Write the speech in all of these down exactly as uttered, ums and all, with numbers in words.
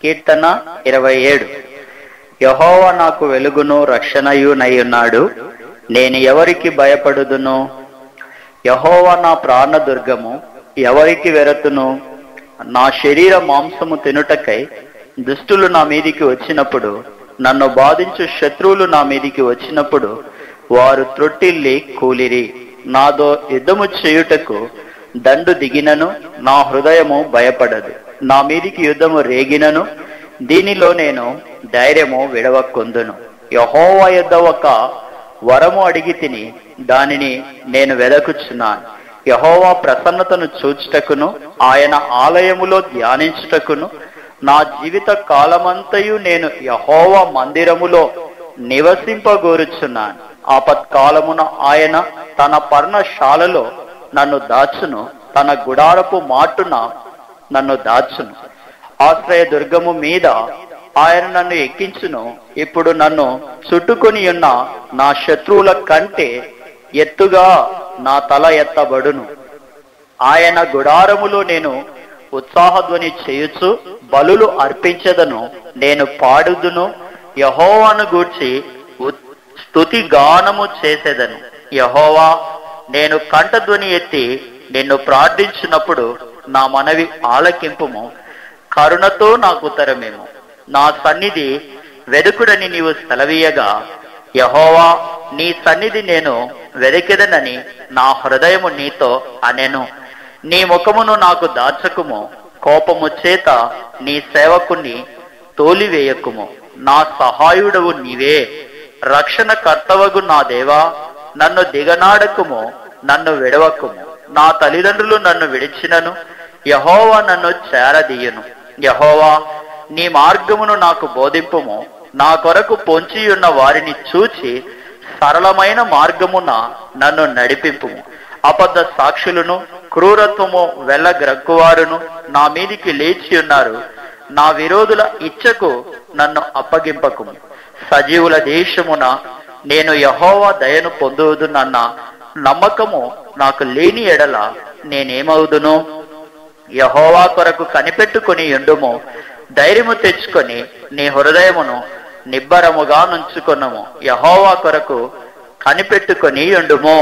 కీర్తన ఇరవై ఏడు. యెహోవా నాకు వెలుగును రక్షణయునై ఉన్నాడు, నేను ఎవరికి భయపడుదును? యెహోవా నా ప్రాణదుర్గము, ఎవరికి వెరతును? నా శరీర మాంసము తినుటకై దుష్టులు నా మీదికి వచ్చినప్పుడు, నన్ను బాధించు శత్రువులు నా మీదికి వచ్చినప్పుడు, వారు త్రొట్టిల్లి కూలిరి. నాదో యుద్ధము చేయుటకు దండు దిగినను నా హృదయము భయపడదు. నా మీదికి యుద్ధము రేగినను దీనిలో నేను ధైర్యము విడవకొందును. యెహోవా యొద్ద ఒక వరము అడిగి తిని దానిని నేను వెదకుచున్నాను. యెహోవా ప్రసన్నతను చూచుటకును ఆయన ఆలయములో ధ్యానించుటకును నా జీవిత కాలమంతయు నేను యెహోవా మందిరములో నివసింపగోరుచున్నాను. ఆపత్కాలమున ఆయన తన పర్ణశాలలో నన్ను దాచును, తన గుడారపు మాటున నన్ను దాచును. ఆశ్రయ దుర్గము మీద ఆయన నన్ను ఎక్కించును. ఇప్పుడు నన్ను చుట్టుకొని ఉన్న నా శత్రువుల కంటే ఎత్తుగా నా తల ఎత్తబడును. ఆయన గుడారములో నేను ఉత్సాహధ్వని చేయుచు బలులు అర్పించదను. నేను పాడుదును, యెహోవాను గూర్చి స్తుతి గానము చేసేదను. యెహోవా, నేను కంఠధ్వని ఎత్తి నిన్ను ప్రార్థించినప్పుడు నా మనవి ఆలకింపుము. కరుణతో నాకు ఉత్తరమేమో. నా సన్నిధి వెదుకుడని నీవు సెలవీయగా, యెహోవా నీ సన్నిధి నేను వెదకెదనని నా హృదయము నీతో అనెను. నీ ముఖమును నాకు దాచకుము, కోపము చేత నీ సేవకుని తోలివేయకుము. నా సహాయుడవు నీవే, రక్షణ కర్తవగు నా దేవా, నన్ను దిగనాడకుము, నన్ను విడవకుము. నా తల్లిదండ్రులు నన్ను విడిచినను యెహోవా నన్ను చేరదీయును. యెహోవా నీ మార్గమును నాకు బోధింపుము. నా కొరకు పొంచియున్న వారిని చూచి సరళమైన మార్గమున నన్ను నడిపింపుము. అబద్ధ సాక్షులను క్రూరత్వము వెళ్ళగ్రక్కువారును నా మీదికి లేచి ఉన్నారు. నా విరోధుల ఇచ్చకు నన్ను అప్పగింపకుము. సజీవుల దేశమున నేను యెహోవా దయను పొందుదునన్న నమ్మకము నాకు లేని ఎడల నేనేమవుదును? యెహోవా కొరకు కనిపెట్టుకుని ఉండుము. ధైర్యము తెచ్చుకొని నీ హృదయమును నిబ్బరముగా నుంచుకొనుము. యెహోవా కొరకు కనిపెట్టుకొని ఉండుము.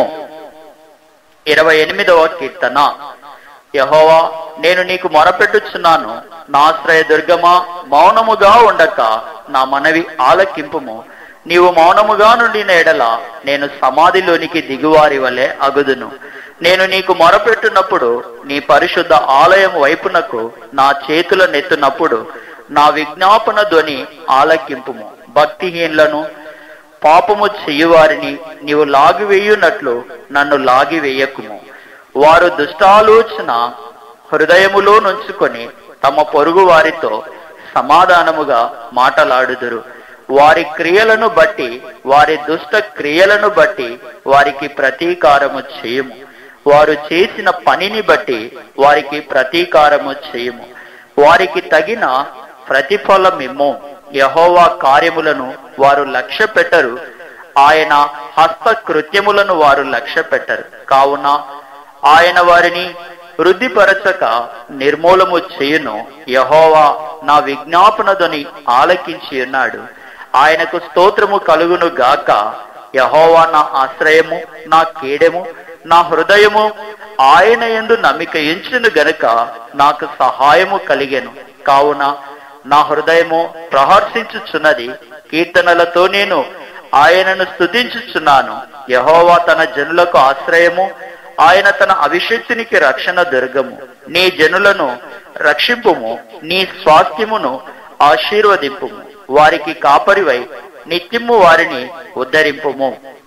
ఇరవై ఎనిమిదవ కీర్తన. యెహోవా, నేను నీకు మొరపెట్టుచున్నాను. నా ఆశ్రయ దుర్గమా, మౌనముగా ఉండక నా మనవి ఆలకింపుము. నీవు మౌనముగా నుండిన ఎడల నేను సమాధిలోనికి దిగువారి వలె అగుదును. నేను నీకు మొరపెట్టునప్పుడు నీ పరిశుద్ధ ఆలయం వైపునకు నా చేతుల నెత్తునప్పుడు నా విజ్ఞాపన ధ్వని ఆలకింపుము. భక్తిహీనులను పాపము చెయ్యువారిని నీవు లాగివేయునట్లు నన్ను లాగివేయకుము. వారు దుష్టాలోచన హృదయములో నుంచుకొని తమ పొరుగు వారితో సమాధానముగా మాటలాడుదురు. వారి క్రియలను బట్టి, వారి దుష్ట క్రియలను బట్టి వారికి ప్రతీకారము చేయుము. వారు చేసిన పనిని బట్టి వారికి ప్రతీకారము చేయుము. వారికి తగిన ప్రతిఫలమిమ్ము. యెహోవా కార్యములను వారు లక్ష్య పెట్టరు, ఆయన హస్త కృత్యములను వారు లక్ష్య పెట్టరు. కావున ఆయన వారిని వృద్ధిపరచక నిర్మూలము చేయును. యెహోవా నా విజ్ఞాపనదని ఆలకించి ఉన్నాడు. ఆయనకు స్తోత్రము కలుగును గాక. యెహోవా నా ఆశ్రయము, నా కేడెము, నా హృదయము ఆయన యందు నమ్మిక ఉంచును గనుక నాకు సహాయము కలిగెను. కావున నా హృదయము ప్రహర్షించుచున్నది. కీర్తనలతో నేను ఆయనను స్తుతించుచున్నాను. యెహోవా తన జనులకు ఆశ్రయము, ఆయన తన అభిషేక్తునికి రక్షణ దుర్గము. నీ జనులను రక్షింపుము, నీ స్వాస్థ్యమును ఆశీర్వదింపుము. వారికి కాపరివై నిత్యము వారిని ఉద్ధరింపుము.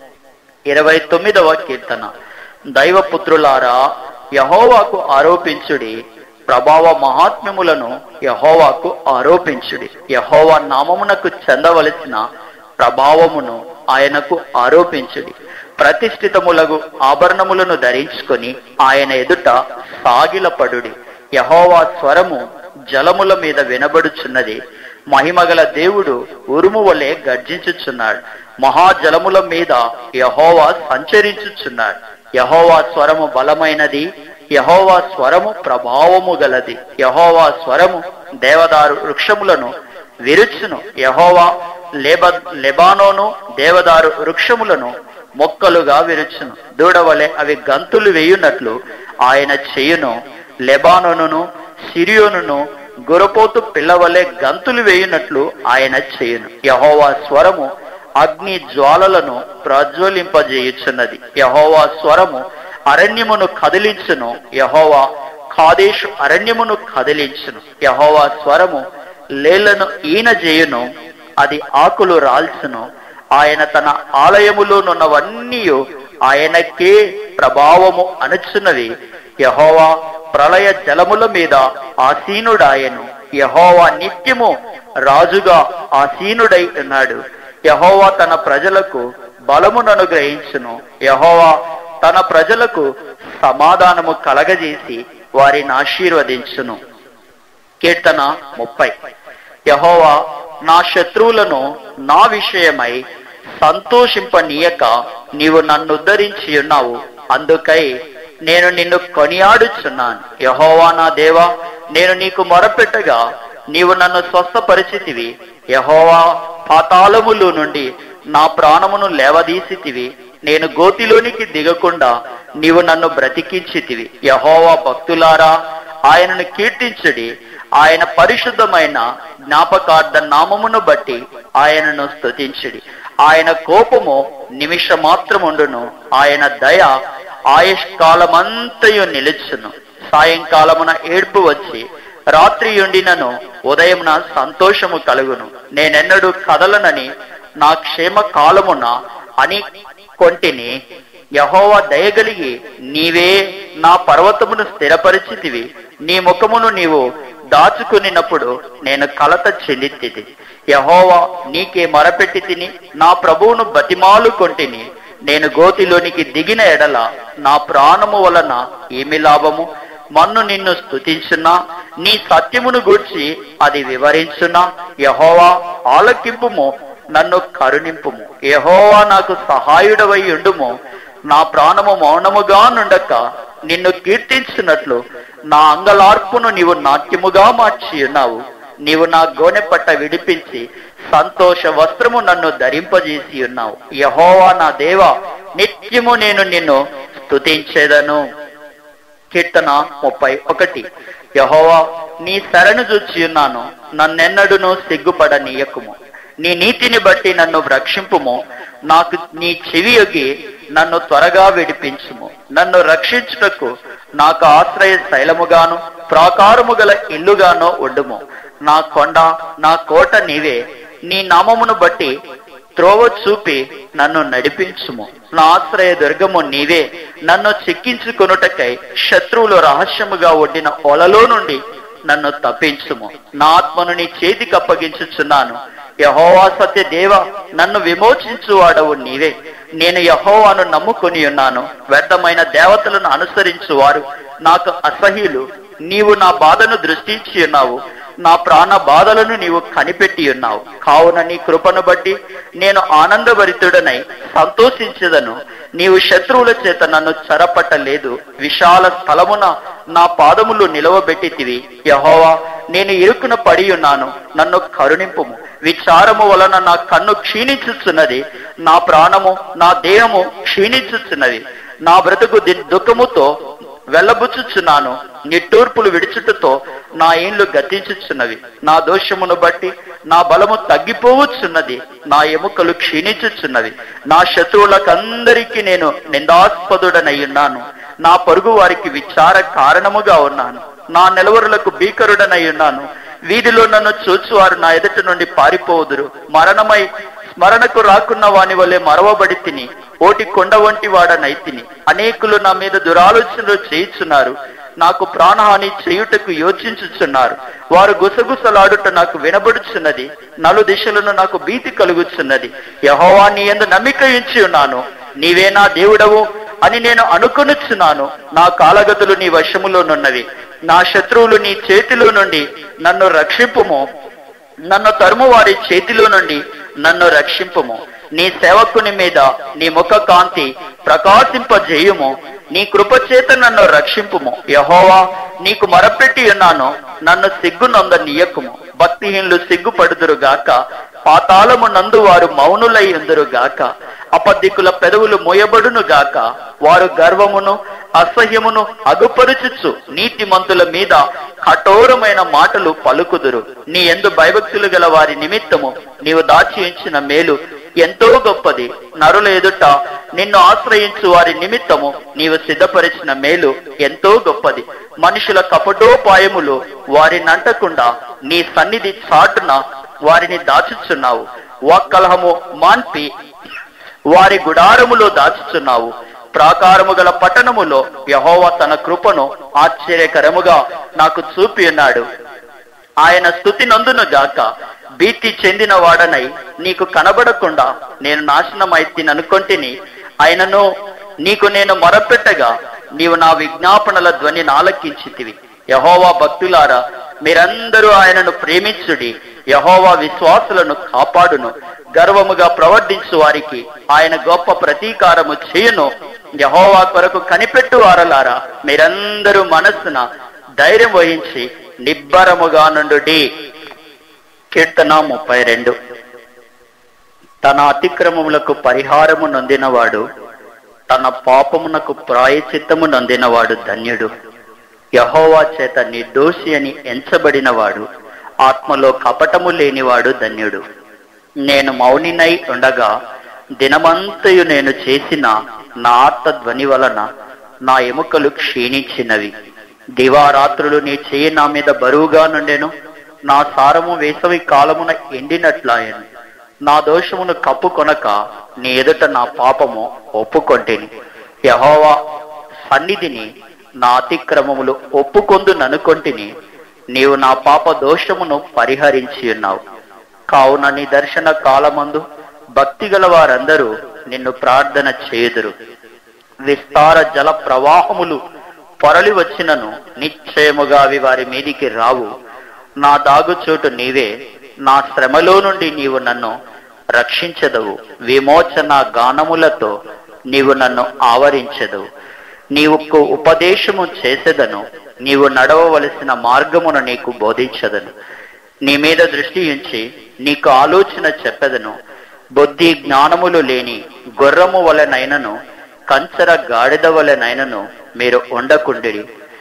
ఇరవై తొమ్మిదవ కీర్తన. దైవపుత్రులారా, యెహోవాకు ఆరోపించుడి, ప్రభావ మహాత్మ్యములను యెహోవాకు ఆరోపించుడి. యెహోవా నామమునకు చెందవలసిన ప్రభావమును ఆయనకు ఆరోపించుడి. ప్రతిష్ఠితములగు ఆభరణములను ధరించుకొని ఆయన ఎదుట సాగిలపడుడి. యెహోవా స్వరము జలముల మీద వినబడుచున్నది. మహిమగల దేవుడు ఉరుము వలె గర్జించుచున్నాడు. మహాజలముల మీద యెహోవా సంచరించుచున్నాడు. యెహోవా స్వరము బలమైనది, యెహోవా స్వరము ప్రభావము గలది. యెహోవా స్వరము దేవదారు వృక్షములను విరుచును. యెహోవా లెబ లెబానోను దేవదారు వృక్షములను మొక్కలుగా విరుచును. దూడవలె అవి గంతులు వేయునట్లు ఆయన చేయును. లెబానోనును సిరియోనును గురపోతు పిల్లవలె గంతులు వేయునట్లు ఆయన చేయును. యెహోవా స్వరము అగ్ని జ్వాలలను ప్రజ్వలింపజేయుచున్నది. యెహోవా స్వరము అరణ్యమును కదిలించును. యెహోవా కాదేశు అరణ్యమును కదిలించును. యెహోవా స్వరము లేళ్లను ఈన చేయును, అది ఆకులు రాల్చును. ఆయన తన ఆలయములోనున్నవన్నీ ఆయనకే ప్రభావము అనుచున్నవి. యెహోవా ప్రళయ జలముల మీద ఆసీనుడాయను. యెహోవా నిత్యము రాజుగా ఆసీనుడై ఉన్నాడు. యెహోవా తన ప్రజలకు బలమును అనుగ్రహించును. యెహోవా తన ప్రజలకు సమాధానము కలగజేసి వారిని ఆశీర్వదించును. కీర్తన ముప్పై. యెహోవా నా శత్రువులను నా విషయమై సంతోషింపనీయక నీవు నన్ను ఉద్ధరించి ఉన్నావు. అందుకై నేను నిన్ను కొనియాడుచున్నాను. యెహోవా నా దేవా, నేను నీకు మొరపెట్టగా నీవు నన్ను స్వస్థపరిచితివి. యెహోవా పాతాళములో నుండి నా ప్రాణమును లేవదీసితివి. నేను గోతిలోనికి దిగకుండా నీవు నన్ను బ్రతికించితివి. యెహోవా భక్తులారా ఆయనను కీర్తించుడి. ఆయన పరిశుద్ధమైన జ్ఞాపకార్థ నామమును బట్టి ఆయనను స్తుతించుడి. ఆయన కోపము నిమిష మాత్రముండును, ఆయన దయ ఆయుష్కాలమంతయు నిలుచును. సాయంకాలమున ఏడ్పు వచ్చి రాత్రి ఉండినను ఉదయమున సంతోషము కలుగును. నేనెన్నడూ కదలనని నా క్షేమ కాలమున అని కొంటిని. యెహోవా దయగలిగి నీవే నా పర్వతమును స్థిరపరిచితివి. నీ ముఖమును నీవు దాచుకునినప్పుడు నేను కలత చెందితిది. యెహోవా నీకే మొరపెట్టి తిని నా ప్రభువును బతిమాలు కొంటిని. నేను గోతిలోనికి దిగిన ఎడల నా ప్రాణము వలన ఏమి లాభము? మన్ను నిన్ను స్తుతించున్నా, నీ సత్యమును గూర్చి అది వివరించున్నా. యెహోవా ఆలకింపుము, నన్ను కరుణింపుము. యెహోవా నాకు సహాయుడవై ఉండుము. నా ప్రాణము మౌనముగా నుండక నిన్ను కీర్తించినట్లు నా అంగలార్పును నీవు నాట్యముగా మార్చి ఉన్నావు. నీవు నా గోనె పట్ట విడిపించి సంతోష వస్త్రము నన్ను ధరింపజేసి ఉన్నావు. యెహోవా నా దేవా, నిత్యము నేను నిన్ను స్తుతించేదను. కీర్తన ముప్పై ఒకటి. యెహోవా నీ శరణు చూచి ఉన్నాను, నన్నెన్నడును సిగ్గుపడనీయకుము. నీ నీతిని బట్టి నన్ను రక్షింపుము. నాకు నీ చెవియొగ్గి నన్ను త్వరగా విడిపించుము. నన్ను రక్షించుటకు నాకు ఆశ్రయ శైలముగాను ప్రాకారము గల ఇల్లుగానో ఉండుము. నా కొండ నా కోట నీవే. నీ నామమును బట్టి త్రోవ చూపి నన్ను నడిపించుము. నా ఆశ్రయ దుర్గము నీవే. నన్ను చిక్కించుకొనుటకై శత్రువులు రహస్యముగా ఒడ్డిన ఒలలో నుండి నన్ను తప్పించుము. నా ఆత్మను నీ చేతికి అప్పగించుచున్నాను. యెహోవా సత్య దేవ, నన్ను విమోచించువాడవు నీవే. నేను యెహోవాను నమ్ముకొని ఉన్నాను. వ్యర్థమైన దేవతలను అనుసరించువారు నాకు అసహ్యులు. నీవు నా బాధను దృష్టించి ఉన్నావు. నా ప్రాణ బాధలను నీవు కనిపెట్టి ఉన్నావు. కావున నీ కృపను బట్టి నేను ఆనందభరితుడనై సంతోషించదను. నీవు శత్రువుల చేత నన్ను చెరపట్టలేదు. విశాల స్థలమున నా పాదములు నిలవబెట్టితివి. యెహోవా, నేను ఇరుకున పడి ఉన్నాను, నన్ను కరుణింపుము. విచారము వలన నా కన్ను క్షీణించుచున్నది. నా ప్రాణము నా దేహము క్షీణించుచున్నది. నా బ్రతుకు దుఃఖముతో వెళ్ళబుచ్చుచున్నాను. నిట్టూర్పులు విడిచుటతో నా ఏండ్లు గతించుచున్నవి. నా దోషమును బట్టి నా బలము తగ్గిపోవచ్చున్నది. నా ఎముకలు క్షీణించుచున్నవి. నా శత్రువులకందరికీ నేను నిందాస్పదుడనై ఉన్నాను. నా పొరుగు వారికి విచార కారణముగా ఉన్నాను. నా నిలవరులకు భీకరుడనై ఉన్నాను. వీధిలో నన్ను చూచువారు నా ఎదుట నుండి పారిపోవుదురు. మరణమై స్మరణకు రాకున్న వాని వలె మరవబడి తిని ఓటి కొండ వంటి వాడనైతిని. అనేకులు నా మీద దురాలోచనలు చేయుచున్నారు. నాకు ప్రాణహాని చేయుటకు యోచించుచున్నారు. వారు గుసగుసలాడుట నాకు వినబడుచున్నది. నలు దిశలను నాకు భీతి కలుగుచున్నది. యెహోవా నీ యందు నమ్మిక ఉంచి ఉన్నాను. నీవే నా దేవుడవు అని నేను అనుకొనుచున్నాను. నా కాలగతులు నీ వశములోనున్నవి. నా శత్రువులు నీ చేతిలో నుండి నన్ను రక్షింపుము. నన్ను తరుము వారి చేతిలో నుండి నన్ను రక్షింపుము. నీ సేవకుని మీద నీ ముఖ కాంతి ప్రకాశింపజేయుము. నీ కృపచేత నన్ను రక్షింపుము. యెహోవా, నీకు మొరపెట్టి ఉన్నాను, నన్ను సిగ్గునంద నీయకుము. భక్తిహీనులు సిగ్గుపడుదురుగాక, పాతాళము నందు వారు మౌనులై ఉందురుగాక. అబద్ధికుల పెదవులు మోయబడును గాక. వారు గర్వమును అసహ్యమును అగుపరుచుచు నీతిమంతుల మీద కఠోరమైన మాటలు పలుకుదురు. నీ యందు భయభక్తులు గల వారి నిమిత్తము నీవు దాచి ఉంచిన మేలు ఎంతో గొప్పది. నరుల ఎదుట నిన్ను ఆశ్రయించు వారి నిమిత్తము నీవు సిద్ధపరిచిన మేలు ఎంతో గొప్పది. మనుషుల కపటోపాయములు వారినంటకుండా నీ సన్నిధి చాటున వారిని దాచుచున్నావు. వాక్కలహము మాన్పి వారి గుడారములో దాచుచున్నావు. ప్రాకారము గల పట్టణములో యెహోవా తన కృపను ఆశ్చర్యకరముగా నాకు చూపి ఉన్నాడు. ఆయన స్తుతి నందును గాక. భీతి చెందిన వాడనై నీకు కనబడకుండా నేను నాశనమైతిననుకొంటిని. అయినను నీకు నేను మొరపెట్టగా నీవు నా విజ్ఞాపనల ధ్వనిని ఆలకించితివి. యెహోవా భక్తులారా, మీరందరూ ఆయనను ప్రేమించుడి. యెహోవా విశ్వాసులను కాపాడును. గర్వముగా ప్రవర్తించు వారికి ఆయన గొప్ప ప్రతీకారము చేయును. యెహోవా కొరకు కనిపెట్టు వారలారా, మీరందరూ మనస్సున ధైర్యం వహించి నిబ్బరముగా నుండుడి. కీర్తన ముప్పై రెండు. తన అతిక్రమములకు పరిహారము నొందినవాడు, తన పాపమునకు ప్రాయచిత్తము నొందినవాడు ధన్యుడు. యెహోవా చేత నిర్దోషి అని ఎంచబడినవాడు, ఆత్మలో కపటము లేనివాడు ధన్యుడు. నేను మౌనినై ఉండగా దినమంతయు నేను చేసిన నా ఆర్త ధ్వని వలన నా ఎముకలు క్షీణించినవి. దివారాత్రులు నీ చెయ్యి నా మీద బరువుగా నుండెను. నా సారము వేసవి కాలమున ఎండినట్లాయను. నా దోషమును కప్పుకొనక నీ ఎదుట నా పాపము ఒప్పుకొంటిని. యెహోవా సన్నిధిని నా అతిక్రమములు ఒప్పుకొందుననుకొంటిని. నీవు నా పాప దోషమును పరిహరించి ఉన్నావు. కావున నీ దర్శన కాలమందు భక్తి గల వారందరూ నిన్ను ప్రార్థన చేయుదురు. విస్తార జల ప్రవాహములు పొరలి వచ్చినను నిశ్చయముగా అవి వారి మీదికి రావు. నా దాగుచోటు నీవే. నా శ్రమలో నుండి నీవు నన్ను రక్షించెదవు. విమోచన గానములతో నీవు నన్ను ఆవరించెదవు. నీవు ఉపదేశము చేసేదను. నీవు నడవవలసిన మార్గమును నీకు బోధించదను. నీ మీద దృష్టి ఉంచి నీకు ఆలోచన చెప్పెదను. బుద్ధి జ్ఞానములు లేని గుర్రము వలెనైనను కంచర గాడిద వలెనైనను మీరు ఉండకుండిరి.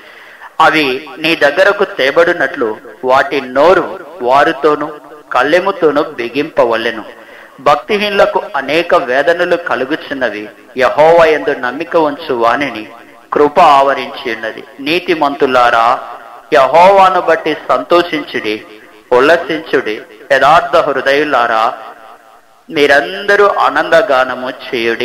అవి నీ దగ్గరకు తేబడినట్లు వాటి నోరు వారితోనూ కళ్ళెముతోనూ బిగింపవలెను. భక్తిహీనులకు అనేక వేదనలు కలుగుచున్నవి. యెహోవా యందు నమ్మిక ఉంచు వానిని కృప ఆవరించి ఉన్నది. నీతిమంతులారా, యెహోవాను బట్టి సంతోషించుడి, ఉల్లసించుడి. యథార్థ హృదయులారా, మీరందరూ ఆనందగానము చేయుడి.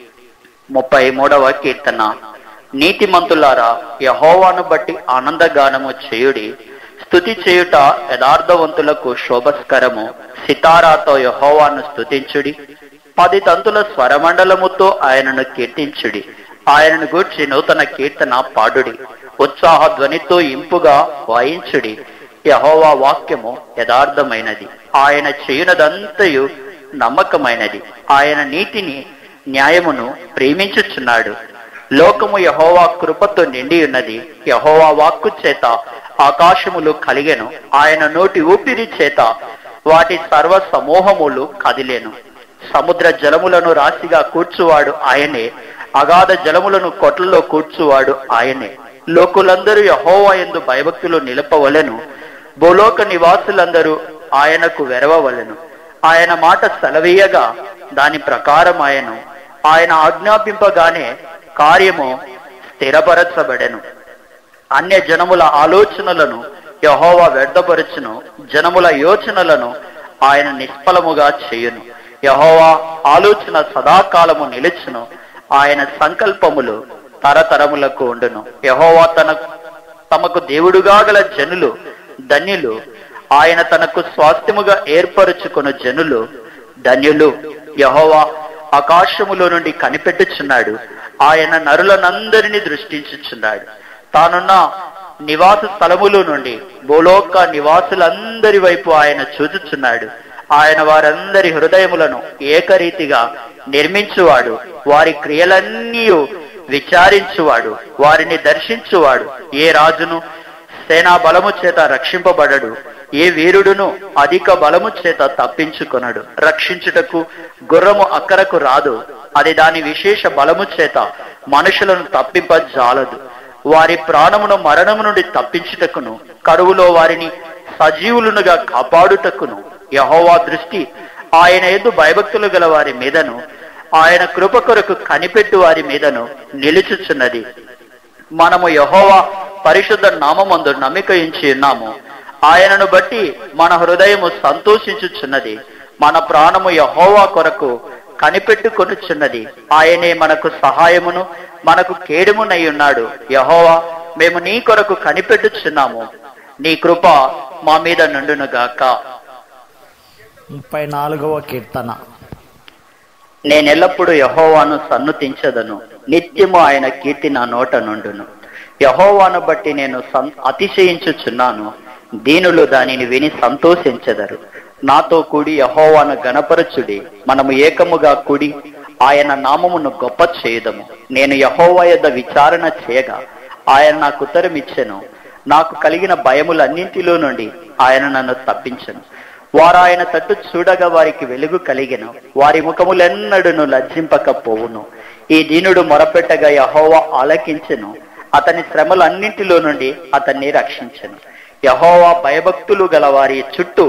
ముప్పై మూడవ కీర్తన. నీతిమంతులారా, యెహోవాను బట్టి ఆనందగానము చేయుడి. స్తుతి చేయుట యథార్థవంతులకు శోభస్కరము. సితారాతో యెహోవాను స్తుతించుడి. పది తంతుల స్వరమండలముతో ఆయనను కీర్తించుడి. ఆయనను గూర్చి నూతన కీర్తన పాడుడి. ఉత్సాహ ధ్వనితో ఇంపుగా వాయించుడి. యెహోవా వాక్యము యథార్థమైనది. ఆయన చేయునదంతయు నమ్మకమైనది. ఆయన నీతిని న్యాయమును ప్రేమించుచున్నాడు. లోకము యెహోవా కృపతో నిండి ఉన్నది. యెహోవా వాక్కు చేత ఆకాశములు కలిగెను. ఆయన నోటి ఊపిరి చేత వాటి సర్వ సమూహములు కదిలేను. సముద్ర జలములను రాశిగా కూర్చువాడు ఆయనే. అగాధ జలములను కొట్లలో కూర్చువాడు ఆయనే. లోకులందరూ యెహోవా యందు భయభక్తులు నిలపవలెను. భూలోక నివాసులందరూ ఆయనకు వెరవవలెను. ఆయన మాట సెలవీయగా దాని ప్రకారం ఆయను. ఆయన ఆజ్ఞాపింపగానే కార్యము స్థిరపరచబడెను. అన్య జనముల ఆలోచనలను యెహోవా వ్యర్థపరచును. జనముల యోచనలను ఆయన నిష్ఫలముగా చేయును. యెహోవా ఆలోచన సదాకాలము నిలుచును. ఆయన సంకల్పములు తరతరములకు ఉండును. యెహోవా తన తమకు దేవుడుగా గల జనులు ధన్యులు. ఆయన తనకు స్వాస్థ్యముగా ఏర్పరచుకున్న జనులు ధన్యులు. యెహోవా ఆకాశములో నుండి కనిపెట్టుచున్నాడు. ఆయన నరులనందరినీ దృష్టించుచున్నాడు. తానున్న నివాస స్థలములో నుండి భూలోక నివాసులందరి వైపు ఆయన చూచుచున్నాడు. ఆయన వారందరి హృదయములను ఏకరీతిగా నిర్మించువాడు, వారి క్రియలన్నీ విచారించువాడు, వారిని దర్శించువాడు. ఏ రాజును సేనా బలము చేత రక్షింపబడడు, ఏ వీరుడును అధిక బలము చేత తప్పించుకొనడు. రక్షించుటకు గుర్రము అక్కరకు రాదు, అది దాని విశేష బలము చేత మనుషులను తప్పింపజాలదు. వారి ప్రాణమును మరణము నుండి తప్పించుటకును, కరువులో వారిని సజీవులునుగా కాపాడుటకును యెహోవా దృష్టి ఆయన యందు భయభక్తులు గల వారి మీదను, ఆయన కృప కొరకు కనిపెట్టు వారి మీదను నిలుచుచున్నది. మనము యెహోవా పరిశుద్ధ నామమందు నమ్మిక ఉంచి ఉన్నాము. ఆయనను బట్టి మన హృదయము సంతోషించుచున్నది. మన ప్రాణము యెహోవా కొరకు కనిపెట్టుకొనుచున్నది. ఆయనే మనకు సహాయమును మనకు కేడమునై ఉన్నాడు. యెహోవా, మేము నీ కొరకు కనిపెట్టుచున్నాము, నీ కృప మా మీద నుండునుగాక. ముప్పై నాలుగవ కీర్తన. నేనెల్లప్పుడు యెహోవాను సన్నుతించదను, నిత్యము ఆయన కీర్తి నా నోట నుండును. యెహోవాను బట్టి నేను అతిశయించుచున్నాను, దీనులు దానిని విని సంతోషించెదరు. నాతో కూడి యెహోవాను గణపరచుడి, మనము ఏకముగా కూడి ఆయన నామమును గొప్ప చేయుదము. నేను యెహోవా యొద్ద విచారణ చేయగా ఆయన నాకు ఉత్తరమిచ్చెను. నాకు కలిగిన భయములన్నింటిలో నుండి ఆయన నన్ను తప్పించెను. వారు ఆయన తట్టు చూడగా వారికి వెలుగు కలిగెను, వారి ముఖములెన్నడును లజ్జింపకపోవును. ఈ దీనుడు మొరపెట్టగా యెహోవా ఆలకించెను, అతని శ్రమలన్నింటిలో నుండి అతన్ని రక్షించెను. యెహోవా భయభక్తులు గల వారి చుట్టూ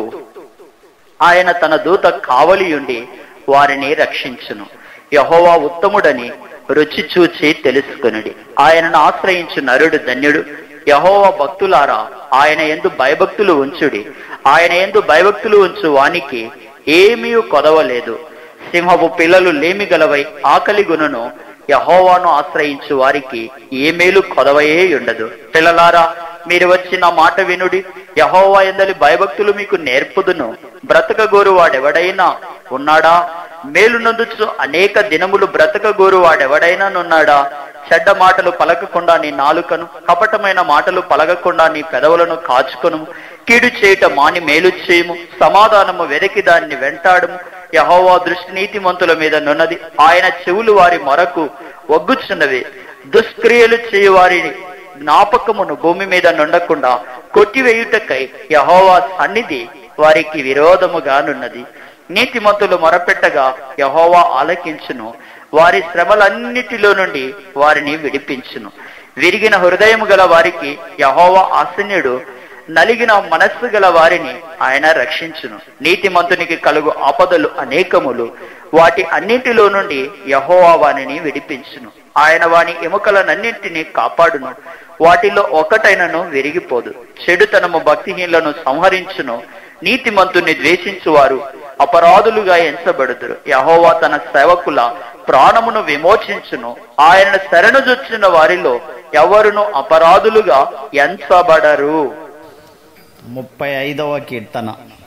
ఆయన తన దూత కావలియుండి వారిని రక్షించును. యెహోవా ఉత్తముడని రుచి చూచి తెలుసుకొనుడి, ఆయనను ఆశ్రయించు నరుడు ధన్యుడు. యెహోవా భక్తులారా, ఆయన యందు భయభక్తులు ఉంచుడి. ఆయన యందు భయభక్తులు ఉంచు వానికి ఏమీ కొదవలేదు. సింహపు పిల్లలు లేమి గలవై ఆకలి గుణను, యెహోవాను ఆశ్రయించు వారికి ఏ మేలు కొదవయే ఉండదు. పిల్లలారా, మీరు వచ్చి నా మాట వినుడి. యెహోవా యందలి భయభక్తులు మీకు నేర్పుదును. బ్రతకగోరు వాడెవడైనా ఉన్నాడా? మేలు నందుచు అనేక దినములు బ్రతకగోరు వాడెవడైనా నున్నాడా? చెడ్డ మాటలు పలకకుండా నీ నాలుకను, కపటమైన మాటలు పలకకుండా నీ పెదవులను కాచుకొను. కీడు చేయుట మాని మేలు చేయము, సమాధానము వెదకి దాన్ని వెంటాడము. యెహోవా దృష్టి నీతిమంతుల మీద నున్నది, ఆయన చెవులు వారి మొరకు ఒగ్గుచున్నవి. దుష్క్రియలు చేయు వారిని జ్ఞాపకమును భూమి మీద నుండకుండా కొట్టివేయుటకై యెహోవా సన్నిధి వారికి విరోధముగానున్నది. నీతిమంతులు మొరపెట్టగా యెహోవా ఆలకించును, వారి శ్రమలన్నిటిలో నుండి వారిని విడిపించును. విరిగిన హృదయము గల వారికి యెహోవా ఆసన్యుడు, నలిగిన మనస్సు గల వారిని ఆయన రక్షించును. నీతిమంతునికి కలుగు ఆపదలు అనేకములు, వాటి అన్నింటిలో నుండి యెహోవా వానిని విడిపించును. ఆయన వాని ఎముకలనన్నింటినీ కాపాడును, వాటిలో ఒకటైనను విరిగిపోదు. చెడుతనము భక్తిహీనులను సంహరించును, నీతిమంతుని ద్వేషించువారు అపరాధులుగా ఎంచబడుదురు. యెహోవా తన సేవకుల ప్రాణమును విమోచించును, ఆయన శరణుజొచ్చిన వారిలో ఎవరును అపరాధులుగా ఎంచబడరు. ముప్పై ఐదవ కీర్తన.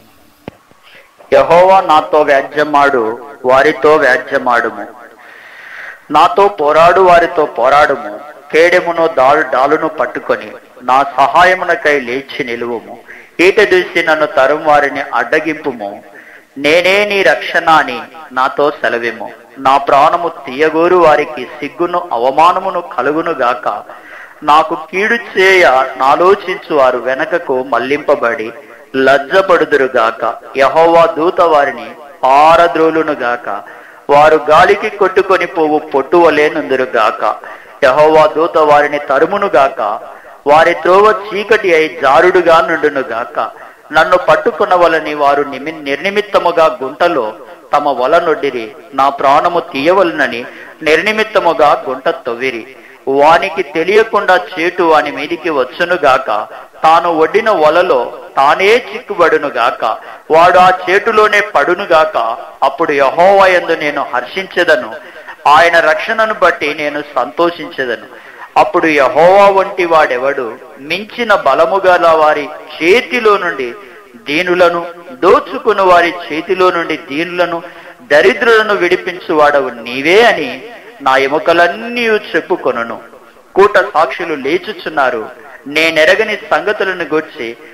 యెహోవా నాతో వ్యాజ్యమాడు, వారితో వ్యాజ్యమాడుము. నాతో పోరాడు వారితో పోరాడుము. కేడెమును దాడు డాలును పట్టుకొని నా సహాయమునకై లేచి నిలువుము. ఈట దూసి నన్ను తరం వారిని అడ్డగింపుము. నేనే నీ రక్షణ అని నాతో సెలవిము. నా ప్రాణము తీయగోరు వారికి సిగ్గును అవమానమును కలుగును గాక. నాకు కీడు చేయ నాలోచించు వారు వెనకకు మళ్లింపబడి లజ్జపడుదురుగాక. యెహోవా దూత వారిని పారద్రోలును గాక. వారు గాలికి కొట్టుకొని పోవు పొట్టువలేనుందురుగాక. యెహోవా దూత వారిని తరుమును గాక. వారి త్రోవ చీకటి అయి జారుడుగా నుండును గాక. నన్ను పట్టుకున్న వలని వారు నిమి నిర్నిమిత్తముగా గుంటలో తమ వల నొడ్డిరి. నా ప్రాణము తీయవలనని నిర్నిమిత్తముగా గుంట తొవ్విరి. వానికి తెలియకుండా చేటు వాని మీదికి వచ్చునుగాక. తాను ఒడ్డిన వలలో తానే చిక్కుబడునుగాక. వాడు ఆ చేటులోనే పడునుగాక. అప్పుడు యెహోవా యందు నేను హర్షించెదను, ఆయన రక్షణను బట్టి నేను సంతోషించెదను. అప్పుడు యెహోవా వంటి వాడెవడు? మించిన బలము గల వారి చేతిలో నుండి దీనులను, దోచుకుని వారి చేతిలో నుండి దీనులను, దరిద్రులను విడిపించువాడవు నీవే అని నా ఎముకలన్నీ చెప్పుకొనును. కూట సాక్షులు లేచుచున్నారు. నేనెరగని సంగతులను గూర్చి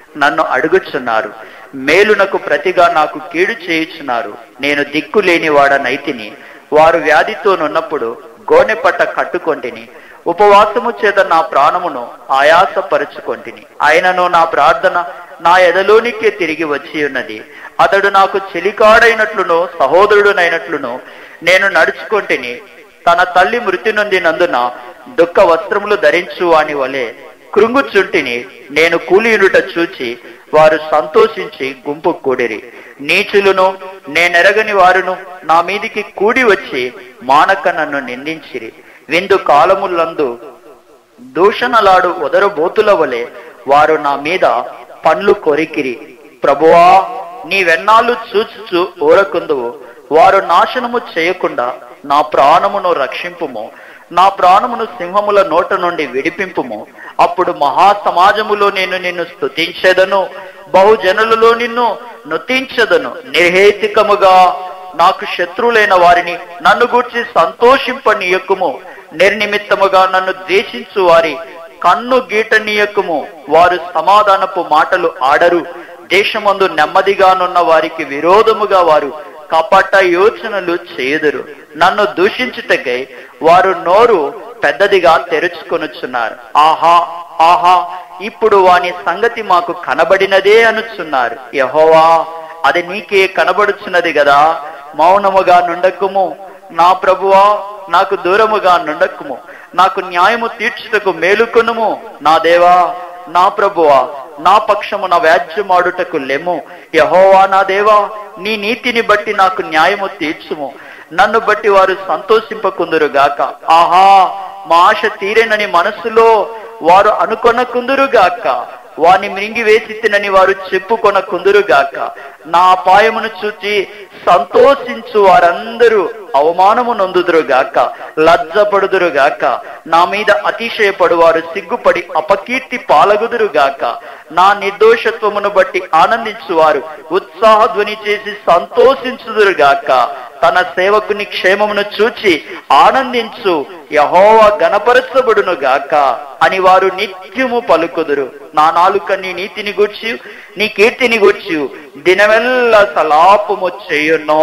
నన్ను అడుగుచున్నారు. మేలునకు ప్రతిగా నాకు కీడు చేయుచున్నారు. నేను దిక్కు లేని వాడనైతిని. వారు వ్యాధితోనున్నప్పుడు గోనె పట్ట కట్టుకొంటిని. ఉపవాసము చేత నా ప్రాణమును ఆయాసపరుచుకొంటిని. అయినను నా ప్రార్థన నా ఎదలోనికే తిరిగి వచ్చి ఉన్నది. అతడు నాకు చెలికాడైనట్లును సహోదరుడునైనట్లును నేను నడుచుకొంటిని. తన తల్లి మృతి నొందినందున దుఃఖ వస్త్రములు ధరించు అని వలె కృంగుచుంటిని. నేను కూలీనుట చూచి వారు సంతోషించి గుంపు కూడిరి. నీచులను నేనెరగని వారును నా మీదికి కూడి వచ్చి మానక నన్ను నిందించిరి. విందు కాలములందు దూషణలాడు ఉదరబోతుల వలె వారు నా మీద పండ్లు కొరికిరి. ప్రభువా, నీవెన్నాళ్ళు చూచుచు ఊరకుందువు. వారు నాశనము చేయకుండా నా ప్రాణమును రక్షింపుము. నా ప్రాణమును సింహముల నోట నుండి విడిపింపుము. అప్పుడు మహా సమాజములో నేను నిన్ను స్తుతించెదను, బహుజనులలో నిన్ను నుతించెదను. నిర్హేతికముగా నాకు శత్రువులైన వారిని నన్ను గూర్చి సంతోషింపనీయకుము. నిర్నిమిత్తముగా నన్ను ద్వేషించు వారి కన్ను గీటనీయకుము. వారు సమాధానపు మాటలు ఆడరు. దేశమందు నెమ్మదిగానున్న వారికి విరోధముగా వారు కపట యోచనలు చేయుదురు. నన్ను దూషించుటకై వారు నోరు పెద్దదిగా తెరుచుకొనుచున్నారు. ఆహా ఆహా, ఇప్పుడు వాని సంగతి మాకు కనబడినదే అనుచున్నారు. యెహోవా, అది నీకే కనబడుచున్నది గదా. మౌనముగా నుండకుము. నా ప్రభువా, నాకు దూరముగా నుండకుము. నాకు న్యాయము తీర్చుటకు మేలుకొనుము. నా దేవా, నా ప్రభువా, నా పక్షమున వ్యాజ్యమాడుటకు లెమ్ము. యెహోవా నా దేవా, నీ నీతిని బట్టి నాకు న్యాయము తీర్చుము. నన్ను బట్టి వారు సంతోషింపకుందురుగాక. ఆహా, మా ఆశ తీరేనని మనస్సులో వారు అనుకొనకుందురుగాక. వాని మింగి వేసి తినని వారు చెప్పుకొనకుందురుగాక. నా అపాయమును చూచి సంతోషించు వారందరూ అవమానము నొందుదురుగాక, లజ్జపడుదురుగాక. నా మీద అతిశయపడు వారు సిగ్గుపడి అపకీర్తి పాలగుదురుగాక. నా నిర్దోషత్వమును బట్టి ఆనందించువారు ఉత్సాహధ్వని చేసి సంతోషించుదురుగాక. తన సేవకుని క్షేమమును చూచి ఆనందించు, యెహోవా గణపరచబడును గాక అని వారు నిత్యము పలుకుదురు. నా నాలుక నీ నీతిని గూర్చి నీ కీర్తిని గూర్చి దినమెల్లా సలాపము చేయును.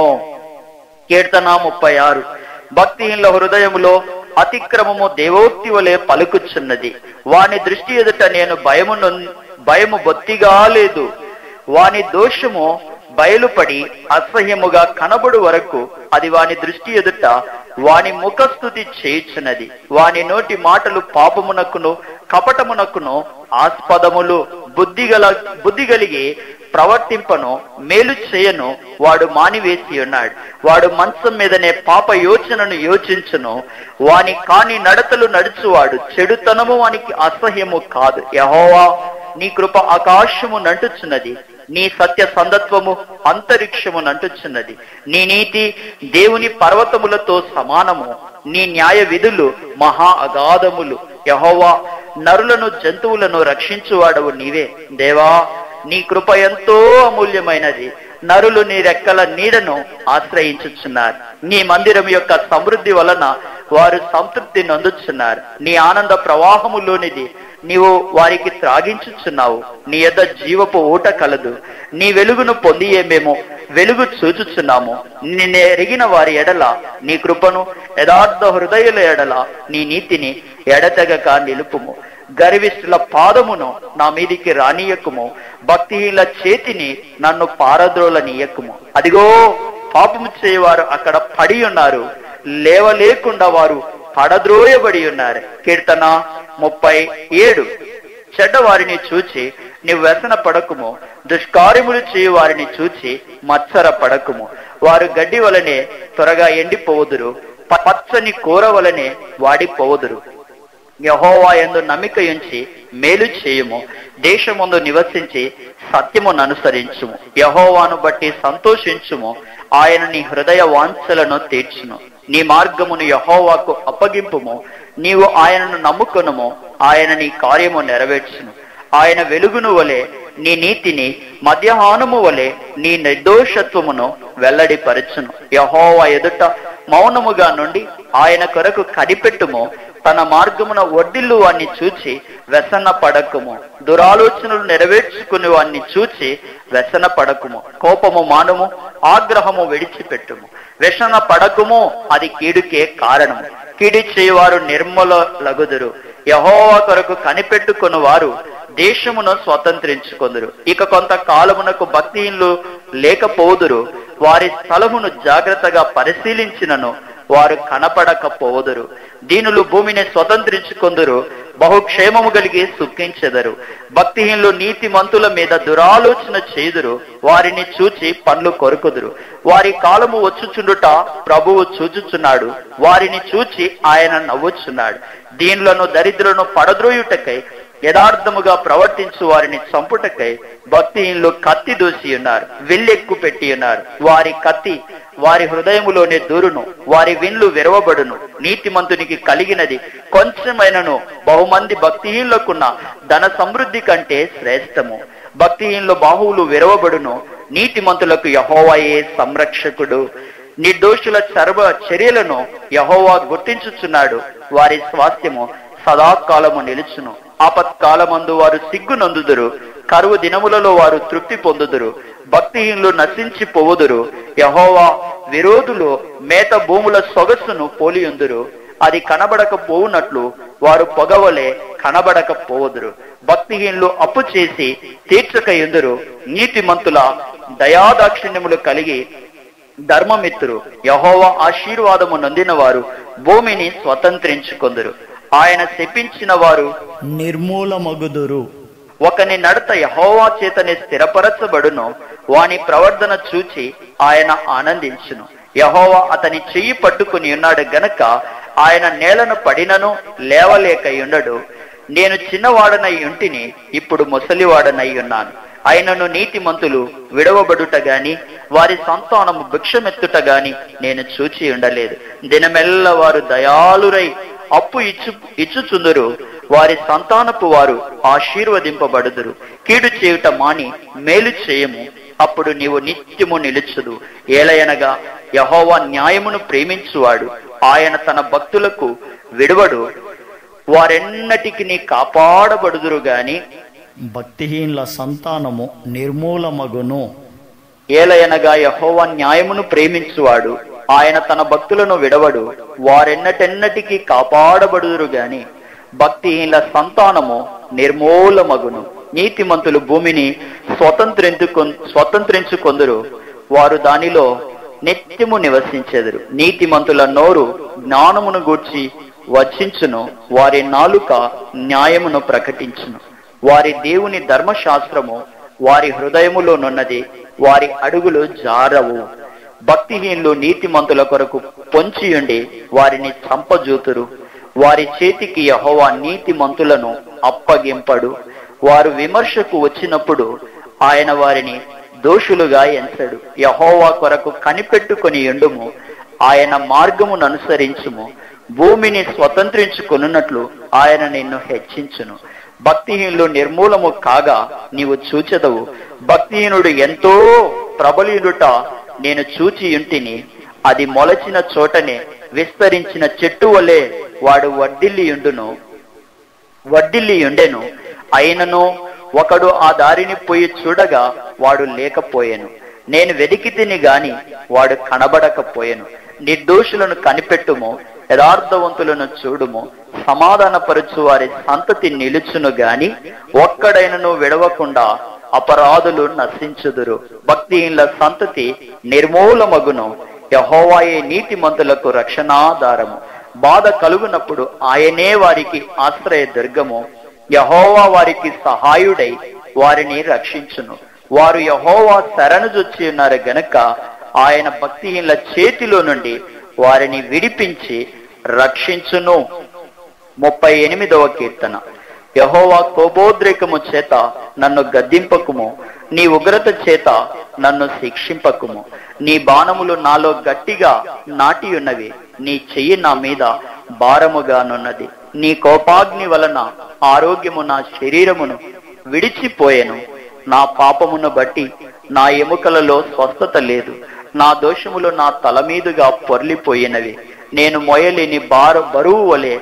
కీర్తన ముప్పై ఆరు. భక్తిహీనుల హృదయములో అతిక్రమము దేవోక్తి వలె పలుకుచున్నది. వాని దృష్టి ఎదుట నేను భయము భయము బొత్తిగా లేదు. వాని దోషము బయలుపడి అసహ్యముగా కనబడు వరకు అది వాని దృష్టి ఎదుట వాని ముఖస్థుతి చేయుచున్నది. వాని నోటి మాటలు పాపమునకును కపటమునకును ఆస్పదములు. బుద్ధిగల బుద్ధి కలిగి ప్రవర్తింపను మేలు చేయను వాడు మానివేసి ఉన్నాడు. వాడు మంచం మీదనే పాప యోచనను యోచించును. వాని కాని నడతలు నడుచువాడు చెడుతనము వానికి అసహ్యము కాదు. యెహోవా, నీ కృప ఆకాశము నంటుచున్నది. నీ సత్య సందత్వము అంతరిక్షము నంటుచున్నది. నీ నీతి దేవుని పర్వతములతో సమానము. నీ న్యాయ విధులు మహా అగాధములు. యెహోవా, నరులను జంతువులను రక్షించువాడవు నీవే. దేవా, నీ కృప ఎంతో అమూల్యమైనది. నరులు నీ రెక్కల నీడను ఆశ్రయించుచున్నారు. నీ మందిరం యొక్క సమృద్ధి వలన వారు సంతృప్తి నొందుచున్నారు. నీ ఆనంద ప్రవాహములోనిది నీవు వారికి త్రాగించుచున్నావు. నీ యొద్ద జీవపు ఊట కలదు. నీ వెలుగును పొందియే మేము వెలుగు చూచుచున్నాము. నిన్ను ఎరిగిన వారి ఎడల నీ కృపను, యథార్థ హృదయుల ఎడల నీ నీతిని ఎడతెగక నిలుపుము. గర్విష్ఠుల పాదమును నా మీదికి రానియకుము. భక్తిహీనుల చేతిని నన్ను పారద్రోలనీయకుము. అదిగో, పాపము చేయవారు అక్కడ పడి ఉన్నారు. లేవలేకుండా వారు పడద్రోయబడి ఉన్నారు. కీర్తన ముప్పై ఏడు. చెడ్డవారిని చూచి నీవు వ్యసన పడకుము. దుష్కార్యములు చేయు వారిని చూచి మత్సర పడకుము. వారు గడ్డి వలనే త్వరగా ఎండిపోవుదురు, పచ్చని కూర వలనే వాడిపోవుదురు. యెహోవా యందు నమ్మిక ఉంచి మేలు చేయుము. దేశమందు నివసించి సత్యమును అనుసరించుము. యెహోవాను బట్టి సంతోషించుము. ఆయన నీ హృదయ వాంఛలను తీర్చును. నీ మార్గమును యెహోవాకు అప్పగింపుము. నీవు ఆయనను నమ్ముకొనుము. ఆయన నీ కార్యము నెరవేర్చును. ఆయన వెలుగును వలె నీ నీతిని, మధ్యాహ్నము వలె నీ నిర్దోషత్వమును వెల్లడిపరచును. యెహోవా ఎదుట మౌనముగా నుండి ఆయన కొరకు కనిపెట్టుము. తన మార్గమున వడ్డిల్లు వాణ్ణి చూచి వ్యసన పడకుము. దురాలోచనలు నెరవేర్చుకుని వాణ్ణి చూచి వ్యసన పడకుము. కోపము మానుము, ఆగ్రహము విడిచిపెట్టుము. వ్యసన పడకుము, అది కీడుకే కారణము. కీడి చేయవారు నిర్మల లగుదురు. యెహోవా కొరకు కనిపెట్టుకుని వారు దేశమును స్వతంత్రించుకొందురు. ఇక కొంత కాలమునకు భక్తిహీనులు లేకపోదురు. వారి స్థలమును జాగ్రత్తగా పరిశీలించినను వారు కనపడకపోదురు. దీనులు భూమిని స్వతంత్రించుకొందురు, బహుక్షేమము కలిగి సుఖించెదరు. భక్తిహీనులు నీతి మంతుల మీద దురాలోచన చేదురు, వారిని చూచి పండ్లు కొరుకుదురు. వారి కాలము వచ్చుచుండుట ప్రభువు చూచుచున్నాడు, వారిని చూచి ఆయన నవ్వుచున్నాడు. దీనులను దరిద్రులను పడద్రోయుటకై యథార్థముగా ప్రవర్తించు వారిని చంపుటకై భక్తిహీనులు కత్తి దూసి ఉన్నారు, విల్లెక్కు పెట్టి ఉన్నారు. వారి కత్తి వారి హృదయములోనే దూరును, వారి విన్లు విరవబడును. నీతిమంతునికి కలిగినది కొంచెమైనను బహుమంది భక్తిహీనులకున్న ధన సమృద్ధి కంటే శ్రేష్టము. భక్తిహీనుల బాహువులు విరవబడును, నీతిమంతులకు యెహోవాయే సంరక్షకుడు. నిర్దోషుల చర్మ చర్యలను యెహోవా గుర్తించుచున్నాడు, వారి స్వాస్థ్యము సదాకాలము నిలుచును. ఆపత్కాలమందు వారు సిగ్గునందుదురు, కరువు దినములలో వారు తృప్తి పొందుదురు. భక్తిహీనులు నశించిపోవుదురు, యెహోవా విరోధులు మేత భూముల సొగసును పోలియుందురు. అది కనబడకపోవునట్లు వారు పొగవలే కనబడకపోవుదురు. భక్తిహీనులు అప్పు చేసి తీర్చకయుందురు, నీతిమంతుల దయాదాక్షిణ్యములు కలిగి ధర్మమిత్తురు. యెహోవా ఆశీర్వాదము నొందిన వారు భూమిని స్వతంత్రించుకొందురు. ఆయన శపించిన వారు నిర్మూలమగుదురు. ఒకని నడత యెహోవా చేతనే స్థిరపరచబడును, వాని ప్రవర్తన చూచి ఆయన ఆనందించును. యెహోవా అతని చెయ్యి పట్టుకుని ఉన్నాడు గనక ఆయన నేలను పడినను లేవలేకయుండడు. నేను చిన్నవాడనై ఉంటిని, ఇప్పుడు ముసలివాడనై ఉన్నాను. ఆయనను నీతిమంతులు విడవబడుట గాని వారి సంతానము భిక్షమెత్తుట గాని నేను చూచి ఉండలేదు. దినమెల్ల వారు దయాళురై అప్పు ఇచ్చు ఇచ్చుచుందురు, వారి సంతానపు వారు ఆశీర్వదింపబడుదురు. కీడు చేయుట మాని మేలు చేయము, అప్పుడు నీవు నిత్యము నిలుచుదు. ఏలయనగా యెహోవా న్యాయమును ప్రేమించువాడు, ఆయన తన భక్తులకు విడువడు. వారెన్నటికి కాపాడబడుదురు గాని భక్తిహీనుల సంతానము నిర్మూలమగును. ఏలయనగా యెహోవా న్యాయమును ప్రేమించువాడు, ఆయన తన భక్తులను విడవడు. వారెన్నటెన్నటికి కాపాడబడుదురు గాని భక్తిహీనుల సంతానము నిర్మూలమగును. నీతిమంతులు భూమిని స్వతంత్రించుకొ స్వతంత్రించుకొందురు, వారు దానిలో నిత్యము నివసించెదరు. నీతిమంతుల నోరు జ్ఞానమును గూర్చి వచించును, వారి నాలుక న్యాయమును ప్రకటించును. వారి దేవుని ధర్మశాస్త్రము వారి హృదయములోనున్నది, వారి అడుగులు జారవు. భక్తిహీనులు నీతిమంతుల కొరకు పొంచియుండి వారిని చంపజూతురు. వారి చేతికి యెహోవా నీతిమంతులను అప్పగింపడు. వారు విమర్శకు వచ్చినప్పుడు ఆయన వారిని దోషులుగా ఎంచడు. యెహోవా కొరకు కనిపెట్టుకొని ఎండుము, ఆయన మార్గమును అనుసరించుము. భూమిని స్వతంత్రించుకొనున్నట్లు ఆయన నిన్ను హెచ్చించును. భక్తిహీనులు నిర్మూలము కాగా నీవు చూచెదవు. భక్తిహీనుడు ఎంతో ప్రబలియుట నేను చూచి ఉంటిని, అది మొలచిన చోటనే విస్తరించిన చెట్టు వలె వాడు వడ్డిల్లియుండును వడ్డిల్లియుండెను. అయినను ఒకడు ఆ దారిని పోయి చూడగా వాడు లేకపోయెను. నేను వెదికి తిని గాని వాడు కనబడకపోయెను. నిర్దోషులను కనిపెట్టుము, యథార్థవంతులను చూడుము. సమాధానపరచు వారి సంతతి నిలుచును గాని ఒక్కడైనను విడవకుండా అపరాధులు నశించుదురు. భక్తిహీనుల సంతతి నిర్మూలమగును. యెహోవాయే నీతిమంతులకు రక్షణాధారము. బాధ కలుగునప్పుడు ఆయనే వారికి ఆశ్రయ దుర్గము. యెహోవా వారికి సహాయుడై వారిని రక్షించును. వారు యెహోవా శరణుజొచ్చి ఉన్నారు గనక ఆయన భక్తిహీనుల చేతిలో నుండి వారిని విడిపించి రక్షించును. ముప్పై ఎనిమిదవ కీర్తన. యెహోవా కోపోద్రేకము చేత నన్ను గద్దింపకుము, నీ ఉగ్రత చేత నన్ను శిక్షింపకుము. నీ బాణములు నాలో గట్టిగా నాటి ఉన్నవి, నీ చెయ్యి నా మీద భారముగానున్నది. నీ కోపాగ్ని వలన ఆరోగ్యము నా శరీరమును విడిచిపోయెను. నా పాపమును బట్టి నా ఎముకలలో స్వస్థత లేదు. నా దోషములు నా తల మీదుగా పొర్లిపోయినవి. నేను మోయలేని బార బరువు వలె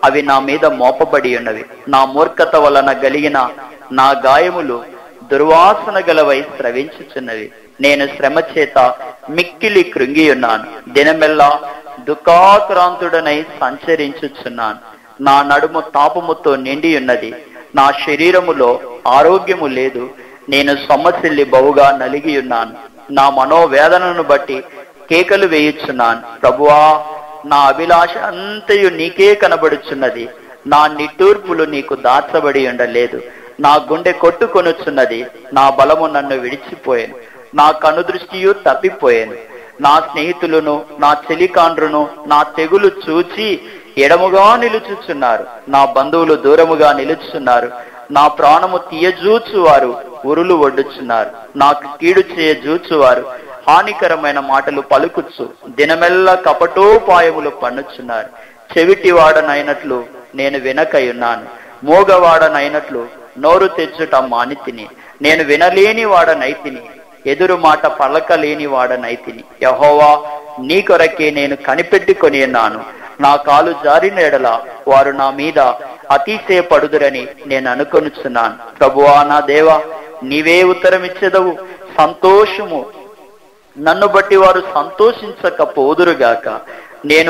అవి నా మీద మోపబడి ఉన్నవి. నా మూర్ఖత వలన కలిగిన నా గాయములు దుర్వాసన గలవై స్రవించుచున్నవి. నేను శ్రమ చేత మిక్కిలి కృంగి ఉన్నాను. దినమెల్లా దుఃఖాక్రాంతుడనై సంచరించుచున్నాను. నా నడుము తాపముతో నిండి ఉన్నది. నా శరీరములో ఆరోగ్యము లేదు. నేను సొమ్మసిల్లి బహుగా నలిగి ఉన్నాను. నా మనోవేదనను బట్టి కేకలు వేయుచున్నాను. ప్రభువా, నా అభిలాష అంతయు నీకే కనబడుచున్నది. నా నిట్టూర్పులు నీకు దాచబడి ఉండలేదు. నా గుండె కొట్టుకొనుచున్నది. నా బలము నన్ను విడిచిపోయాను. నా కనుదృష్టియు తప్పిపోయాను. నా స్నేహితులను, నా చెలికాండ్రును నా తెగులు చూచి ఎడముగా నిలుచుచున్నారు. నా బంధువులు దూరముగా నిలుచున్నారు. నా ప్రాణము తీయజూచువారు ఉరులు ఒడ్డుచున్నారు. నాకు కీడు చేయజూచువారు హానికరమైన మాటలు పలుకుచ్చు. దినమెల్లా కపటోపాయములు పన్నుచున్నారు. చెవిటివాడనైనట్లు నేను వినకయున్నాను. మోగవాడనైనట్లు నోరు తెచ్చుట మానితిని. నేను వినలేని వాడనైతిని. ఎదురు మాట పలకలేని వాడనైతిని. యెహోవా, నీ కొరకే నేను కనిపెట్టుకొని ఉన్నాను. నా కాలు జారిన ఎడల వారు నా మీద అతిశయపడుదురని నేను అనుకొనుచున్నాను. ప్రభువా, నా దేవా, నీవే ఉత్తరమిచ్చెదవు. సంతోషము నన్ను బట్టి వారు సంతోషించకపోదురుగాక. నేను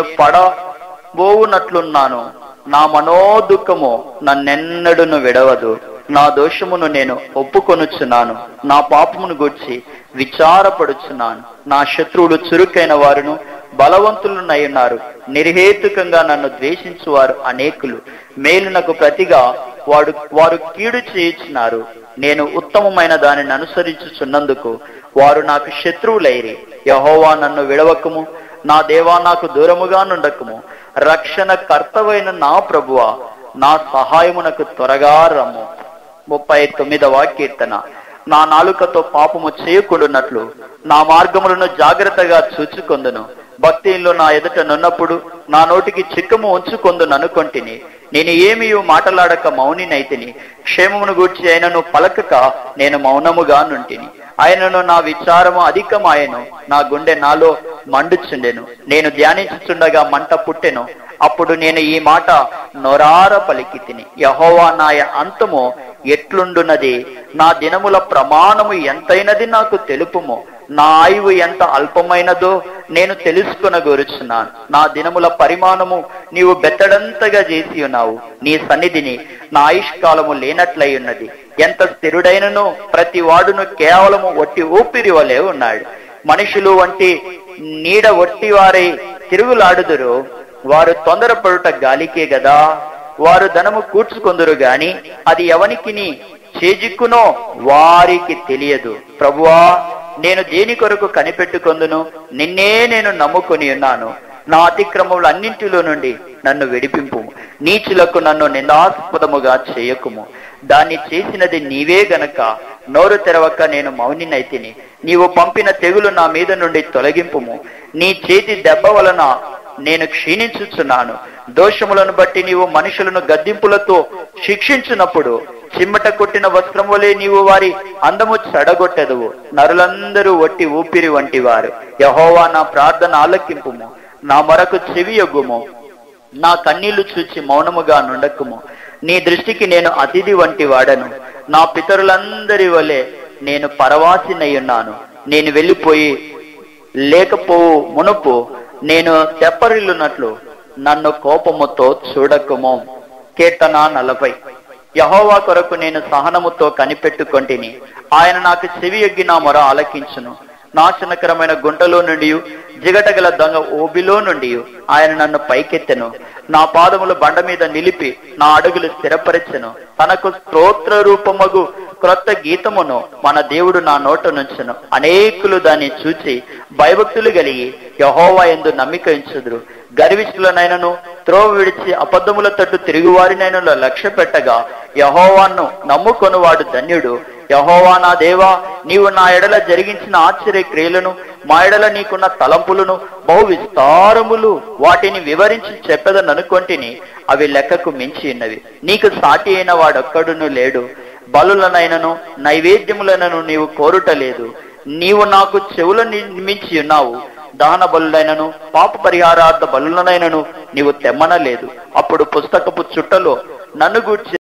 పడబోవునట్లున్నాను. నా మనోదుఃఖము నన్నెన్నడును విడవదు. నా దోషమును నేను ఒప్పుకొనుచున్నాను. నా పాపమును గూర్చి విచారపడుచున్నాను. నా శత్రువులు చురుకైన వారును బలవంతులునై ఉన్నారు. నిర్హేతుకంగా నన్ను ద్వేషించువారు అనేకులు. మేలునకు ప్రతిగా వాడు వారు కీడు చేయుచున్నారు. నేను ఉత్తమమైన దానిని అనుసరించుచున్నందుకు వారు నాకు శత్రువులైరి. యెహోవా, నన్ను విడవకము. నా దేవా, నాకు దూరముగా నుండకము. రక్షణ కర్తవైన నా ప్రభువా, నా సహాయమునకు త్వరగా రమ్ము. ముప్పై తొమ్మిదవ కీర్తన. నా నాలుకతో పాపము చేయకూడనట్లు నా మార్గములను జాగ్రత్తగా చూచుకొందును. భక్తిలో నా ఎదుట నున్నప్పుడు నా నోటికి చిక్కము ఉంచుకొందును అనుకొంటిని. నేను ఏమీ మాటలాడక మౌనినైతిని. క్షేమమును గూర్చి ఆయనను పలకక నేను మౌనముగా నుంటిని. ఆయనను నా విచారము అధికమాయను. నా గుండె నాలో మండుచుండెను. నేను ధ్యానించుచుండగా మంట పుట్టెను. అప్పుడు నేను ఈ మాట నొరార పలికి తిని, యెహోవా, నా అంతము ఎట్లుండునది? నా దినముల ప్రమాణము ఎంతైనది నాకు తెలుపుము. నా ఆయువు ఎంత అల్పమైనదో నేను తెలుసుకొనగోరుచున్నాను. నా దినముల పరిమాణము నీవు బెత్తడంతగా చేసి ఉన్నావు. నీ సన్నిధిని నా ఆయుష్కాలము లేనట్లయి ఉన్నది. ఎంత స్థిరుడైనను ప్రతి వాడును కేవలము ఒట్టి ఊపిరి వలె ఉన్నాడు. మనుషులు వంటి నీడ ఒట్టి వారై తిరుగులాడుదురు. వారు తొందరపడుట గాలికే గదా. వారు ధనము కూర్చుకొందురు గాని అది ఎవనికి చేజిక్కునో వారికి తెలియదు. ప్రభువా, నేను దేని కొరకు కనిపెట్టుకొందును? నిన్నే నేను నమ్ముకొని ఉన్నాను. నా అతిక్రమములు అన్నింటిలో నుండి నన్ను విడిపింపు. నీచులకు నన్ను నిందాస్పదముగా చేయకుము. దాన్ని చేసినది నీవే గనక నోరు తెరవక నేను మౌనినైతిని. నీవు పంపిన తెగులు నా మీద నుండి తొలగింపుము. నీ చేతి దెబ్బ వలన నేను క్షీణించుచున్నాను. దోషములను బట్టి నీవు మనుషులను గద్దింపులతో శిక్షించినప్పుడు చిమ్మట కొట్టిన వస్త్రం వలె నీవు వారి అందము చెడగొట్టెదవు. నరులందరూ ఒట్టి ఊపిరి వంటి వారు. యెహోవా, నా ప్రార్థన ఆలకింపుము. నా మొరకు చెవియొగ్గుము. నా కన్నీళ్లు చూచి మౌనముగా నుండకుము. నీ దృష్టికి నేను అతిథి వంటి వాడను. నా పితరులందరి వలె నేను పరవాసినయ్యున్నాను. నేను వెళ్ళిపోయి లేకపోవు మునుపు నేను తెప్పరిల్లునట్లు నన్ను కోపముతో చూడకుము. కీర్తన నలభై. యెహోవా కొరకు నేను సహనముతో కనిపెట్టుకొంటిని. ఆయన నాకు చెవియొగ్గి నా మొర ఆలకించును. నాశనకరమైన గుంటలో నుండి, జిగటగల దొంగ ఊబిలో నుండి ఆయన నన్ను పైకెత్తెను. నా పాదములు బండ మీద నిలిపి నా అడుగులు స్థిరపరచెను. తనకు స్తోత్ర రూపమగు క్రొత్త గీతమును మన దేవుడు నా నోట నుంచెను. అనేకులు దాన్ని చూచి భయభక్తులు కలిగి యెహోవా యందు నమ్మిక ఉంచుదురు. గర్విష్ఠులనైనను త్రోవ విడిచి అబద్ధముల తట్టు తిరుగువారినైనా లక్ష్య పెట్టగా యెహోవాను నమ్ముకొనువాడు ధన్యుడు. యెహోవా, నా దేవా, నీవు నా ఎడల జరిగించిన ఆశ్చర్య క్రియలను, మా ఎడల నీకున్న తలంపులను బహు విస్తారములు. వాటిని వివరించి చెప్పెదననుకొంటిని. అవి లెక్కకు మించి ఉన్నవి. నీకు సాటి అయిన వాడొక్కడును లేడు. బలులనైనను నైవేద్యములనను నీవు కోరుటలేదు. నీవు నాకు చెవుల నిర్మించి ఉన్నావు. దహన బలులైనను పాప పరిహారార్థ బలులనైనను నీవు తెమ్మనలేదు. అప్పుడు పుస్తకపు చుట్టలో నన్ను గూర్చి